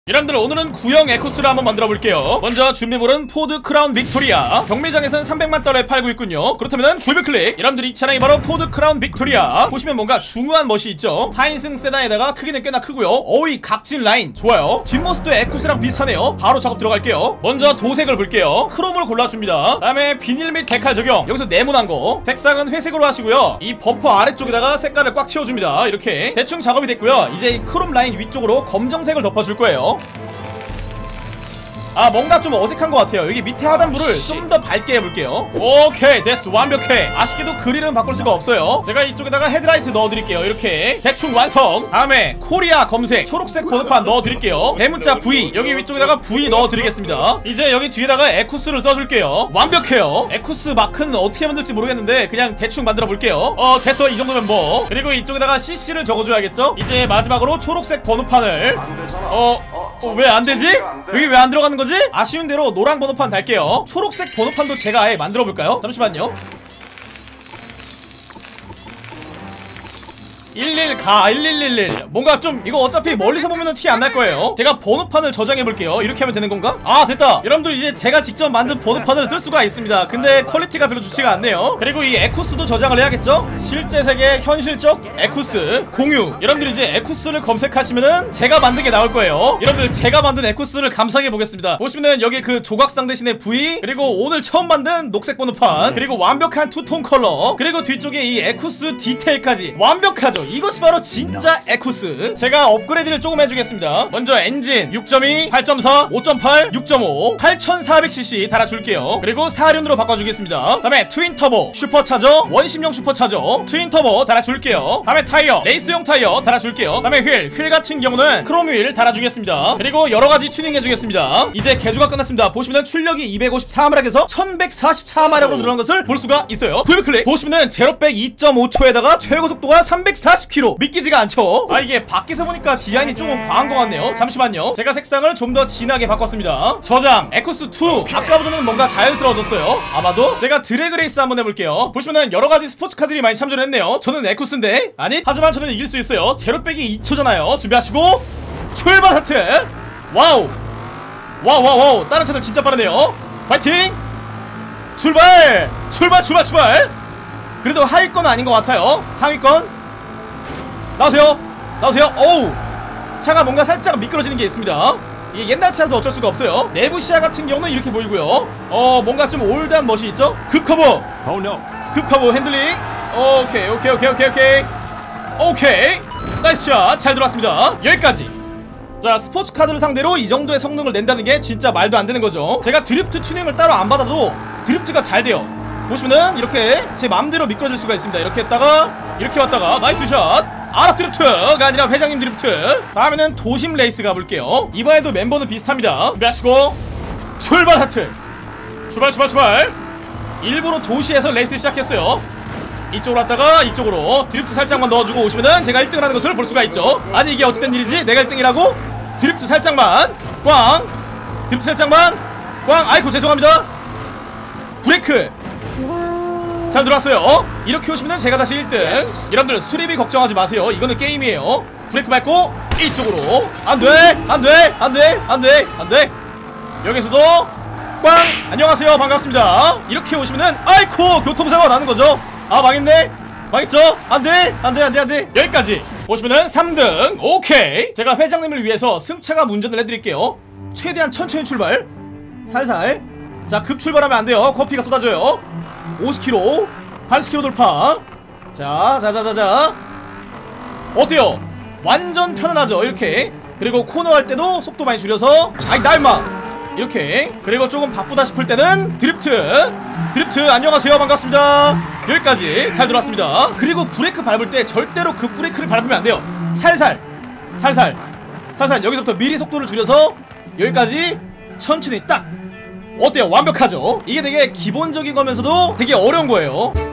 여러분들 오늘은 구형 에쿠스를 한번 만들어 볼게요. 먼저 준비물은 포드 크라운 빅토리아. 경매장에서는 300만 달러에 팔고 있군요. 그렇다면 구매클릭. 여러분들 이 차량이 바로 포드 크라운 빅토리아. 보시면 뭔가 중후한 멋이 있죠. 4인승 세단에다가 크기는 꽤나 크고요. 어이 각진 라인 좋아요. 뒷모습도 에쿠스랑 비슷하네요. 바로 작업 들어갈게요. 먼저 도색을 볼게요. 크롬을 골라줍니다. 다음에 비닐 및 데칼 적용. 여기서 네모난 거. 색상은 회색으로 하시고요. 이 범퍼 아래쪽에다가 색깔을 꽉 채워줍니다. 이렇게 대충 작업이 됐고요. 이제 이 크롬 라인 위쪽으로 검정색을 덮어줄 거예요. 아 뭔가 좀 어색한 것 같아요. 여기 밑에 하단부를 좀 더 밝게 해볼게요. 오케이 됐어, 완벽해. 아쉽게도 그릴은 바꿀 수가 없어요. 제가 이쪽에다가 헤드라이트 넣어드릴게요. 이렇게 대충 완성. 다음에 코리아 검색 초록색 번호판 넣어드릴게요. 대문자 V, 여기 위쪽에다가 V 넣어드리겠습니다. 이제 여기 뒤에다가 에쿠스를 써줄게요. 완벽해요. 에쿠스 마크는 어떻게 만들지 모르겠는데 그냥 대충 만들어 볼게요. 됐어, 이 정도면 뭐. 그리고 이쪽에다가 CC를 적어줘야겠죠. 이제 마지막으로 초록색 번호판을 왜 안되지? 여기 왜 안 들어가는 거지? 아쉬운 대로 노랑 번호판 달게요. 초록색 번호판도 제가 아예 만들어볼까요? 잠시만요. 1111 뭔가 좀 이거 어차피 멀리서 보면은 티 안 날 거예요. 제가 번호판을 저장해볼게요. 이렇게 하면 되는 건가? 아 됐다. 여러분들 이제 제가 직접 만든 번호판을 쓸 수가 있습니다. 근데 퀄리티가 별로 좋지가 않네요. 그리고 이 에쿠스도 저장을 해야겠죠? 실제 세계 현실적 에쿠스 공유. 여러분들 이제 에쿠스를 검색하시면은 제가 만든 게 나올 거예요. 여러분들 제가 만든 에쿠스를 감상해보겠습니다. 보시면은 여기 그 조각상 대신에 V, 그리고 오늘 처음 만든 녹색 번호판, 그리고 완벽한 투톤 컬러, 그리고 뒤쪽에 이 에쿠스 디테일까지 완벽하죠. 이것이 바로 진짜 에쿠스. 제가 업그레이드를 조금 해주겠습니다. 먼저 엔진 6.2, 8.4, 5.8, 6.5 8400cc 달아줄게요. 그리고 사륜으로 바꿔주겠습니다. 다음에 트윈터보 슈퍼차저, 원심용 슈퍼차저 트윈터보 달아줄게요. 다음에 타이어 레이스용 타이어 달아줄게요. 다음에 휠 같은 경우는 크롬 휠 달아주겠습니다. 그리고 여러가지 튜닝 해주겠습니다. 이제 개조가 끝났습니다. 보시면은 출력이 254마력에서 1144마력으로 늘어난 것을 볼 수가 있어요. 구매클릭. 보시면은 제로백 2.5초에다가 최고속도가 340km. 믿기지가 않죠? 아 이게 밖에서 보니까 디자인이 조금 과한 것 같네요. 잠시만요. 제가 색상을 좀 더 진하게 바꿨습니다. 저장 에쿠스2. 아까보다는 뭔가 자연스러워졌어요. 아마도 제가 드래그레이스 한번 해볼게요. 보시면은 여러가지 스포츠카들이 많이 참전을 했네요. 저는 에쿠스인데 아니 하지만 저는 이길 수 있어요. 제로백이 2초잖아요 준비하시고 출발 하트. 와우 와우 다른 차들 진짜 빠르네요. 파이팅. 출발. 그래도 하위권은 아닌 것 같아요. 상위권 나오세요. 어우 차가 뭔가 살짝 미끄러지는 게 있습니다. 이게 옛날 차라서 어쩔 수가 없어요. 내부 시야 같은 경우는 이렇게 보이고요. 뭔가 좀 올드한 멋이 있죠. 급커브 급커브 핸들링. 오케이 나이스 샷. 잘 들어왔습니다. 여기까지. 자, 스포츠카들을 상대로 이 정도의 성능을 낸다는 게 진짜 말도 안 되는 거죠. 제가 드리프트 튜닝을 따로 안 받아도 드리프트가 잘 돼요. 보시면은 이렇게 제 맘대로 미끄러질 수가 있습니다. 이렇게 했다가 이렇게 왔다가 나이스 샷. 아랍 드리프트가 아니라 회장님 드리프트. 다음에는 도심 레이스 가볼게요. 이번에도 멤버는 비슷합니다. 준비하시고 출발 하트. 출발. 일부러 도시에서 레이스를 시작했어요. 이쪽으로 왔다가 이쪽으로 드리프트 살짝만 넣어주고 오시면은 제가 1등을 하는 것을 볼 수가 있죠. 아니 이게 어찌된 일이지? 내가 1등이라고? 드리프트 살짝만 꽝. 드리프트 살짝만 꽝. 아이고 죄송합니다. 브레이크 잘 들어왔어요. 이렇게 오시면은 제가 다시 1등. 여러분들 수리비 걱정하지 마세요. 이거는 게임이에요. 브레이크 밟고 이쪽으로. 안돼. 여기서도 꽝. 안녕하세요 반갑습니다. 이렇게 오시면은 아이쿠 교통사고가 나는 거죠. 아 망했네. 망했죠? 안돼. 여기까지. 보시면은 3등. 오케이. 제가 회장님을 위해서 승차감 운전을 해드릴게요. 최대한 천천히 출발. 살살. 자 급출발하면 안돼요. 커피가 쏟아져요. 50km 80km 돌파. 자 어때요? 완전 편안하죠 이렇게. 그리고 코너 할 때도 속도 많이 줄여서 아이 나 임마 이렇게. 그리고 조금 바쁘다 싶을 때는 드리프트 안녕하세요 반갑습니다. 여기까지 잘 들어왔습니다. 그리고 브레이크 밟을 때 절대로 급 브레이크를 밟으면 안 돼요. 살살 여기서부터 미리 속도를 줄여서 여기까지 천천히 딱. 어때요? 완벽하죠? 이게 되게 기본적인 거면서도 되게 어려운 거예요.